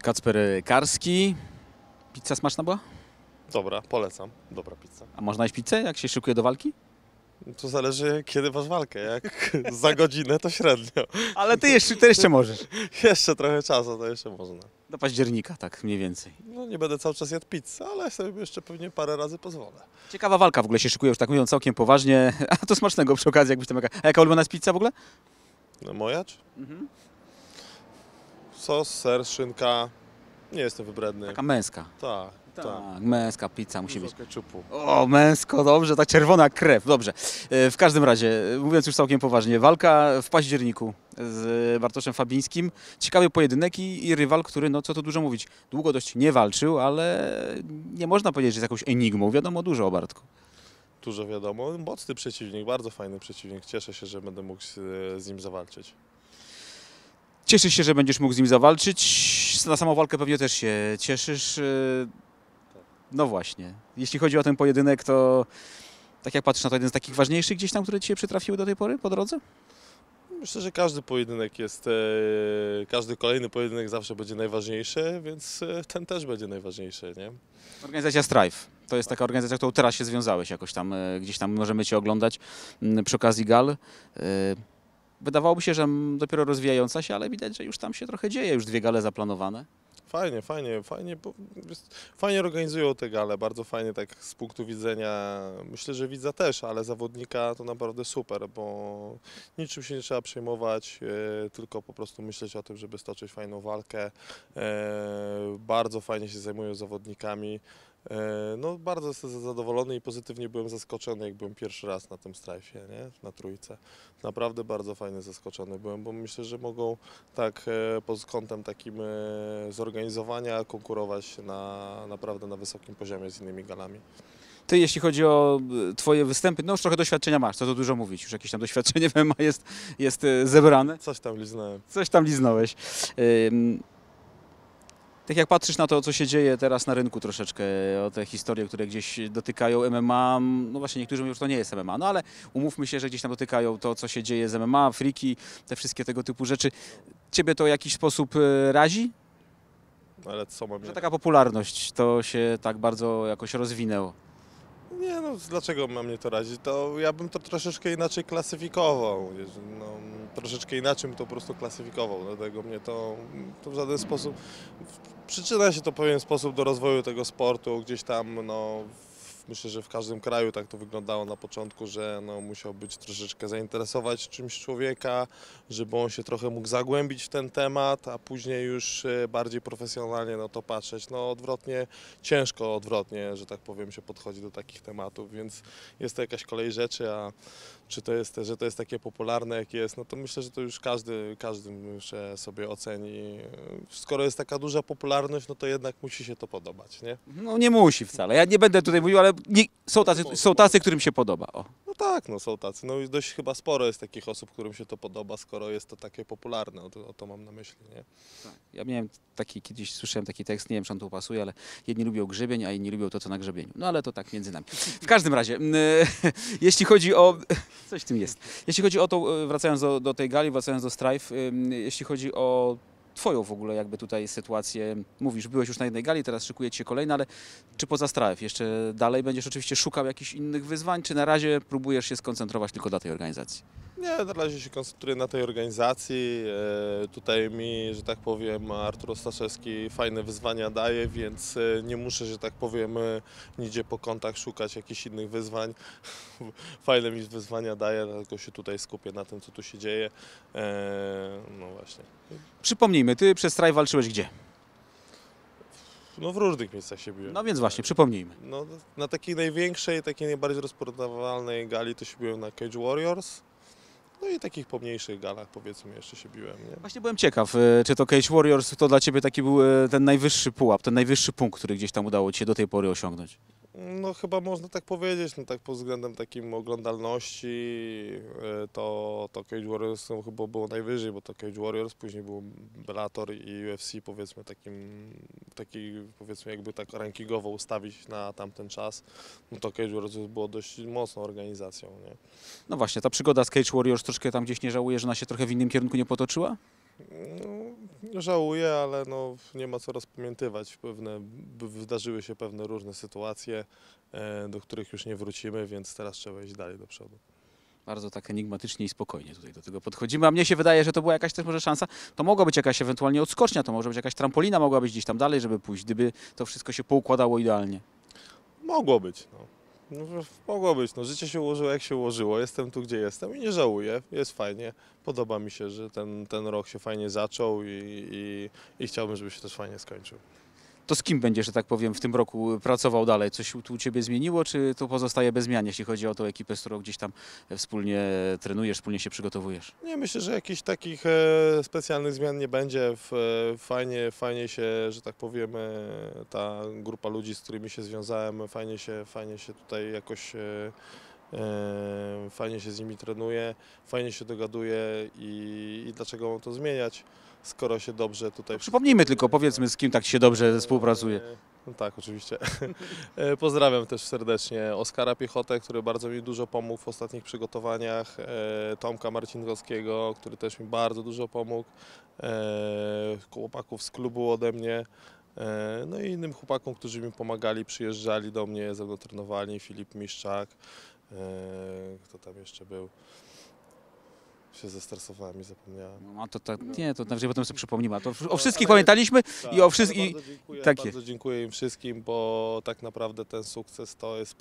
Kacper Karski. Pizza smaczna była? Dobra, polecam. Dobra pizza. A można jeść pizzę, jak się szykuje do walki? To zależy, kiedy masz walkę. Jak za godzinę, to średnio. Ale ty jeszcze możesz. Jeszcze trochę czasu, to jeszcze można. Do października, tak mniej więcej. No nie będę cały czas jadł pizzę, ale sobie jeszcze pewnie parę razy pozwolę. Ciekawa walka w ogóle się szykuje, już tak mówiąc całkiem poważnie. A to smacznego przy okazji, jakbyś tam A jaka ulubiona jest pizza w ogóle? No moja czy? Sos, ser, szynka. Nie jestem wybredny. Taka męska. Tak, tak. Tak, męska pizza musi być. Dużo keczupu. O, męsko, dobrze, tak czerwona jak krew, dobrze. W każdym razie, mówiąc już całkiem poważnie, walka w październiku z Bartoszem Fabińskim. Ciekawy pojedynek i rywal, który, no co tu dużo mówić, długo dość nie walczył, ale nie można powiedzieć, że jest jakąś enigmą. Wiadomo dużo o Bartku. Dużo wiadomo. Mocny przeciwnik, bardzo fajny przeciwnik. Cieszę się, że będę mógł z nim zawalczyć. Cieszysz się, że będziesz mógł z nim zawalczyć. Na samą walkę pewnie też się cieszysz. No właśnie. Jeśli chodzi o ten pojedynek, to tak jak patrzysz na to, jeden z takich ważniejszych gdzieś tam, które ci się przytrafiły do tej pory po drodze? Myślę, że każdy pojedynek jest, każdy kolejny pojedynek zawsze będzie najważniejszy, więc ten też będzie najważniejszy, nie? Organizacja Strive. To jest taka organizacja, którą teraz się związałeś jakoś tam, gdzieś tam możemy cię oglądać przy okazji gal. Wydawałoby się, że dopiero rozwijająca się, ale widać, że już tam się trochę dzieje, już 2 gale zaplanowane. Fajnie organizują te gale, bardzo fajnie tak z punktu widzenia, myślę, że widza też, ale zawodnika to naprawdę super, bo niczym się nie trzeba przejmować, tylko po prostu myśleć o tym, żeby stoczyć fajną walkę. Bardzo fajnie się zajmują zawodnikami. No bardzo jestem zadowolony i pozytywnie byłem zaskoczony, jak byłem pierwszy raz na tym strajfie, nie? Na trójce. Naprawdę bardzo fajnie zaskoczony byłem, bo myślę, że mogą tak pod kątem takim zorganizowania konkurować naprawdę na wysokim poziomie z innymi galami. Ty, jeśli chodzi o twoje występy, no już trochę doświadczenia masz, co tu dużo mówić, już jakieś tam doświadczenie w MMA jest zebrane. Coś tam liznąłem. Coś tam liznąłeś. Tak jak patrzysz na to, co się dzieje teraz na rynku troszeczkę, o te historie, które gdzieś dotykają MMA, no właśnie niektórzy mówią, że to nie jest MMA, no ale umówmy się, że gdzieś tam dotykają to, co się dzieje z MMA, friki, te wszystkie tego typu rzeczy. Ciebie to w jakiś sposób razi? Ale co mam... Że taka popularność to się tak bardzo jakoś rozwinęło? Nie, no dlaczego ma mnie to razić? To ja bym to troszeczkę inaczej klasyfikował. No, troszeczkę inaczej bym to po prostu klasyfikował. Dlatego mnie to w żaden sposób... Przyczyna się to w pewien sposób do rozwoju tego sportu. Gdzieś tam, no, myślę, że w każdym kraju tak to wyglądało na początku, że no, musiał być troszeczkę zainteresować czymś człowieka, żeby on się trochę mógł zagłębić w ten temat, a później już bardziej profesjonalnie na to patrzeć. No odwrotnie, ciężko odwrotnie, że tak powiem, się podchodzi do takich tematów, więc jest to jakaś kolej rzeczy, a czy to jest, że to jest takie popularne, jak jest, no to myślę, że to już każdy muszę sobie oceni. Skoro jest taka duża popularność, no to jednak musi się to podobać, nie? No nie musi wcale, ja nie będę tutaj mówił, ale są tacy, którym się podoba. O. No tak, no są tacy. No i dość chyba sporo jest takich osób, którym się to podoba, skoro jest to takie popularne. O to mam na myśli, nie? Ja miałem kiedyś słyszałem taki tekst, nie wiem, czy on tu pasuje, ale jedni lubią grzebień, a inni lubią to, co na grzebieniu. No ale to tak między nami. W każdym razie, jeśli chodzi o... Coś w tym jest. Jeśli chodzi o to, wracając do tej gali, wracając do Strive, jeśli chodzi o twoją w ogóle jakby tutaj sytuację, mówisz, byłeś już na jednej gali, teraz szykuje ci się kolejna, ale czy poza Strive jeszcze dalej będziesz oczywiście szukał jakichś innych wyzwań, czy na razie próbujesz się skoncentrować tylko dla tej organizacji? Nie, na razie się koncentruję na tej organizacji. Tutaj mi, że tak powiem, Artur Ostaszewski fajne wyzwania daje, więc nie muszę, że tak powiem, nigdzie po kątach szukać jakichś innych wyzwań. Fajne mi wyzwania daje, dlatego się tutaj skupię na tym, co tu się dzieje. No właśnie. Przypomnijmy, ty przez Strive walczyłeś gdzie? No w różnych miejscach się biłem. No więc właśnie, przypomnijmy. No, na takiej największej, takiej najbardziej rozpoznawalnej gali to się biłem na Cage Warriors. No i takich pomniejszych galach, powiedzmy, jeszcze się biłem, nie? Właśnie byłem ciekaw, czy to Cage Warriors to dla ciebie taki był ten najwyższy pułap, ten najwyższy punkt, który gdzieś tam udało ci się do tej pory osiągnąć? No chyba można tak powiedzieć, no tak pod względem takim oglądalności to Cage Warriors chyba było najwyżej, bo to Cage Warriors, później był Bellator i UFC, powiedzmy taki powiedzmy jakby tak rankingowo ustawić na tamten czas, no to Cage Warriors było dość mocną organizacją, nie? No właśnie, ta przygoda z Cage Warriors troszkę tam gdzieś nie żałuję, że ona się trochę w innym kierunku nie potoczyła? No, żałuję, ale no, nie ma co rozpamiętywać. Wydarzyły się pewne różne sytuacje, do których już nie wrócimy, więc teraz trzeba iść dalej do przodu. Bardzo tak enigmatycznie i spokojnie tutaj do tego podchodzimy, a mnie się wydaje, że to była jakaś też może szansa, to mogła być jakaś ewentualnie odskocznia, to może być jakaś trampolina, mogła być gdzieś tam dalej, żeby pójść, gdyby to wszystko się poukładało idealnie. Mogło być. No. Mogło być. No, życie się ułożyło jak się ułożyło. Jestem tu, gdzie jestem i nie żałuję. Jest fajnie. Podoba mi się, że ten rok się fajnie zaczął i chciałbym, żeby się też fajnie skończył. To z kim będziesz, że tak powiem, w tym roku pracował dalej? Coś tu u Ciebie zmieniło, czy to pozostaje bez zmian, jeśli chodzi o tą ekipę, z którą gdzieś tam wspólnie trenujesz, wspólnie się przygotowujesz? Nie, myślę, że jakichś takich specjalnych zmian nie będzie. Fajnie się, że tak powiem, ta grupa ludzi, z którymi się związałem, fajnie się tutaj jakoś fajnie się z nimi trenuje, fajnie się dogaduje i dlaczego mam to zmieniać, skoro się dobrze tutaj... Przypomnijmy tylko, powiedzmy, z kim tak się dobrze współpracuje. No tak, oczywiście. Pozdrawiam też serdecznie Oskara Piechotę, który bardzo mi dużo pomógł w ostatnich przygotowaniach, Tomka Marcinkowskiego, który też mi bardzo dużo pomógł, chłopaków z klubu ode mnie, no i innym chłopakom, którzy mi pomagali, przyjeżdżali do mnie, ze mną trenowali, Filip Miszczak, kto tam jeszcze był? Się zestresowałem i zapomniałem. No, to tak, nie, to najwyżej potem sobie przypomnimy. A to o wszystkich pamiętaliśmy i o wszystkich... Takie. Bardzo dziękuję im wszystkim, bo tak naprawdę ten sukces to jest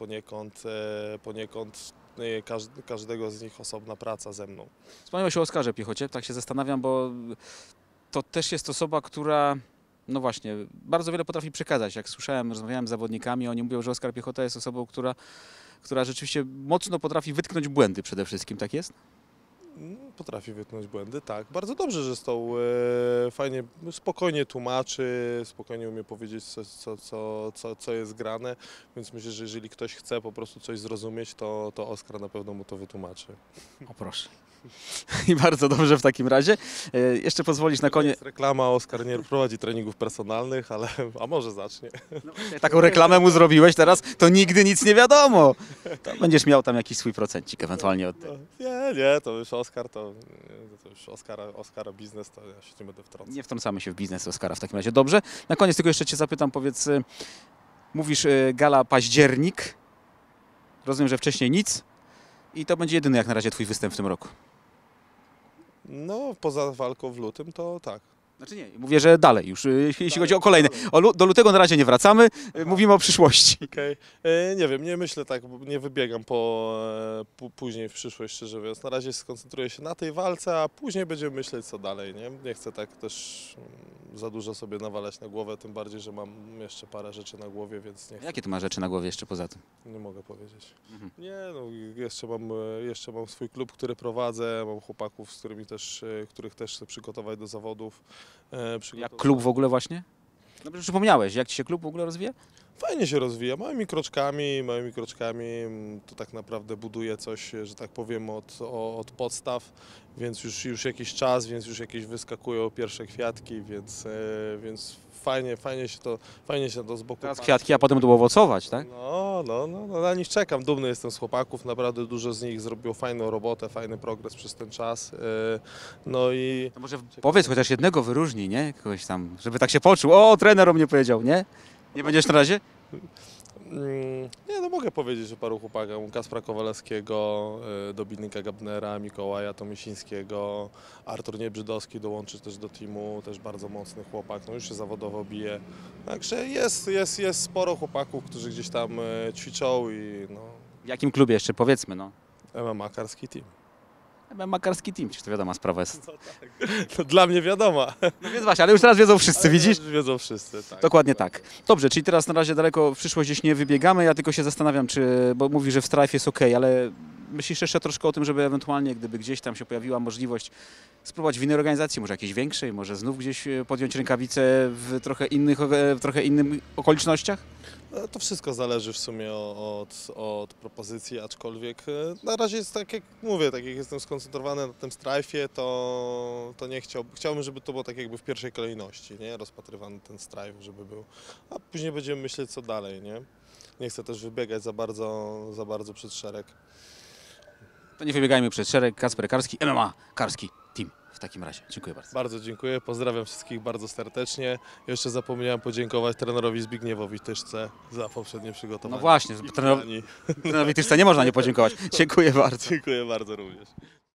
poniekąd każdego z nich osobna praca ze mną. Wspomniałeś o Oskarze Piechocie, tak się zastanawiam, bo to też jest osoba, która, no właśnie, bardzo wiele potrafi przekazać. Jak słyszałem, rozmawiałem z zawodnikami, oni mówią, że Oskar Piechota jest osobą, która rzeczywiście mocno potrafi wytknąć błędy przede wszystkim, tak jest? Potrafi wytknąć błędy, tak. Bardzo dobrze, że fajnie, spokojnie tłumaczy, spokojnie umie powiedzieć, co jest grane, więc myślę, że jeżeli ktoś chce po prostu coś zrozumieć, to Oskar na pewno mu to wytłumaczy. O proszę. I bardzo dobrze w takim razie. Jeszcze pozwolisz na koniec... Jest reklama, Oskar nie prowadzi treningów personalnych, a może zacznie. Jak taką reklamę mu zrobiłeś teraz, to nigdy nic nie wiadomo. To będziesz miał tam jakiś swój procencik ewentualnie od tego. Nie, to już Oskar, to już Oskara biznes, to ja się nie będę wtrącał. Nie wtrącamy się w biznes Oskara w takim razie. Dobrze. Na koniec tylko jeszcze Cię zapytam, powiedz, mówisz gala październik, rozumiem, że wcześniej nic i to będzie jedyny jak na razie Twój występ w tym roku. No, poza walką w lutym, to tak. Znaczy nie, mówię, że dalej już, jeśli chodzi o kolejne. Do lutego na razie nie wracamy, mówimy o przyszłości. Okej. Nie wiem, nie myślę tak, bo nie wybiegam później w przyszłość, szczerze mówiąc. Na razie skoncentruję się na tej walce, a później będziemy myśleć, co dalej, nie? Nie chcę tak też za dużo sobie nawalać na głowę, tym bardziej, że mam jeszcze parę rzeczy na głowie, więc nie chcę, Jakie Ty masz rzeczy na głowie jeszcze poza tym? nie mogę powiedzieć. Mhm. Nie, no jeszcze mam swój klub, który prowadzę, mam chłopaków, których też chcę przygotować do zawodów. Jak klub w ogóle właśnie? Dobrze, że przypomniałeś, jak Ci się klub w ogóle rozwija? Fajnie się rozwija, małymi kroczkami, to tak naprawdę buduje coś, że tak powiem, od podstaw, więc już jakiś czas, więc już jakieś wyskakują pierwsze kwiatki, więc fajnie się to z boku Teraz patrzy. kwiatki, a potem będą owocować, tak? No, na nich czekam, dumny jestem z chłopaków, naprawdę dużo z nich zrobiło fajną robotę, fajny progres przez ten czas, no i... To może powiedz chociaż jednego wyróżnij, nie? Kogoś tam, żeby tak się poczuł. O, trener o mnie powiedział, nie? Nie będziesz na razie? Nie, no mogę powiedzieć o paru chłopakach, Kaspra Kowalewskiego, Dominika Gabnera, Mikołaja Tomysińskiego, Artur Niebrzydowski dołączy też do teamu, też bardzo mocny chłopak, no już się zawodowo bije. Także jest sporo chłopaków, którzy gdzieś tam ćwiczą i no, W jakim klubie jeszcze, powiedzmy, no? MMA Karski Team. Makarski team, czy to wiadoma sprawa jest. To dla mnie wiadomo. No więc właśnie, ale już teraz wiedzą wszyscy, widzisz? Już wiedzą wszyscy, tak. Dokładnie tak. Dobrze, czyli teraz na razie daleko w przyszłość gdzieś nie wybiegamy, ja tylko się zastanawiam, bo mówi, że w Strife jest ok, ale myślisz jeszcze troszkę o tym, żeby ewentualnie, gdyby gdzieś tam się pojawiła możliwość spróbować w innej organizacji, może jakiejś większej, może znów gdzieś podjąć rękawice w trochę innym okolicznościach? To wszystko zależy w sumie od propozycji, aczkolwiek na razie jest tak jak mówię, tak jak jestem skoncentrowany na tym strajfie, to nie chciałbym, żeby to było tak jakby w pierwszej kolejności, nie? Rozpatrywany ten strajf, żeby był, a później będziemy myśleć co dalej, nie? Nie chcę też wybiegać za bardzo przed szereg. To nie wybiegajmy przed szereg. Kacper Karski, MMA Karski Team. w takim razie. Dziękuję bardzo. Bardzo dziękuję, pozdrawiam wszystkich bardzo serdecznie. Jeszcze zapomniałem podziękować trenerowi Zbigniewowi Tyszce za poprzednie przygotowanie. No właśnie, I trenerowi kochani. Tyszce nie można nie podziękować. Dziękuję bardzo. Dziękuję bardzo również.